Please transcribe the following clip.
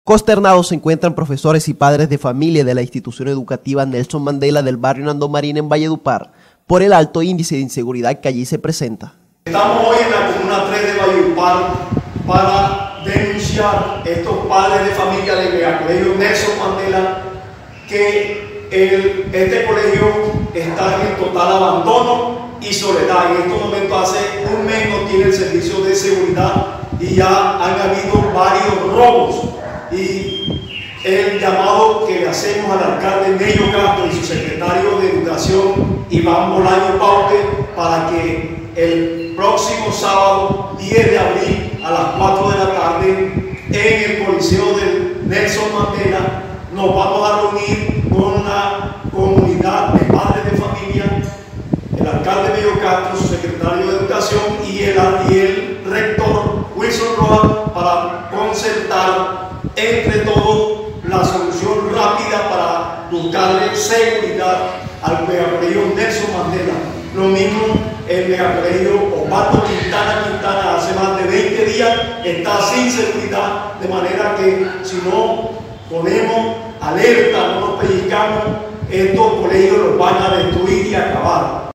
Consternados se encuentran profesores y padres de familia de la institución educativa Nelson Mandela del barrio Nando Marín en Valledupar por el alto índice de inseguridad que allí se presenta. Estamos hoy en la Comuna 3 de Valledupar para denunciar a estos padres de familia del colegio Nelson Mandela que este colegio está en total abandono y soledad. En estos momentos hace un mes no tiene el servicio de seguridad y ya han habido varios robos. Y el llamado que le hacemos al alcalde Nello Castro y su secretario de Educación Iván Bolaño Paute para que el próximo sábado 10 de abril a las 4 de la tarde en el Coliseo de Nelson Mandela nos vamos a reunir con una comunidad de padres de familia, el alcalde Nello Castro, su secretario de Educación y el rector Wilson Rojas para concertar entre todos la solución rápida para buscarle seguridad al megacolegio Nelson Mandela. Lo mismo el megacolegio Osvaldo Quintana hace más de 20 días está sin seguridad, de manera que si no ponemos alerta, no nos pellizcamos, estos colegios los van a destruir y acabar.